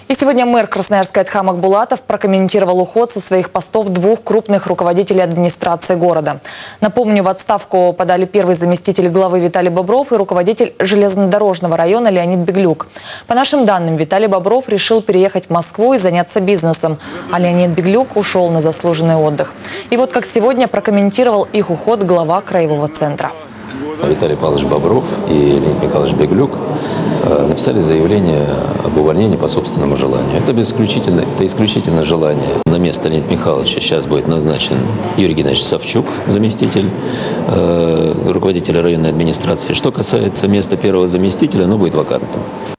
И сегодня мэр Красноярска Эдхам Акбулатов прокомментировал уход со своих постов двух крупных руководителей администрации города. Напомню, в отставку подали первый заместитель главы Виталий Бобров и руководитель железнодорожного района Леонид Беглюк. По нашим данным, Виталий Бобров решил переехать в Москву и заняться бизнесом, а Леонид Беглюк ушел на заслуженный отдых. И вот как сегодня прокомментировал их уход глава краевого центра. Виталий Павлович Бобров и Леонид Николаевич Беглюк написали заявление об увольнении по собственному желанию. Это исключительно желание. На место Леонида Михайловича сейчас будет назначен Юрий Геннадьевич Савчук, заместитель руководителя районной администрации. Что касается места первого заместителя, оно будет вакантным.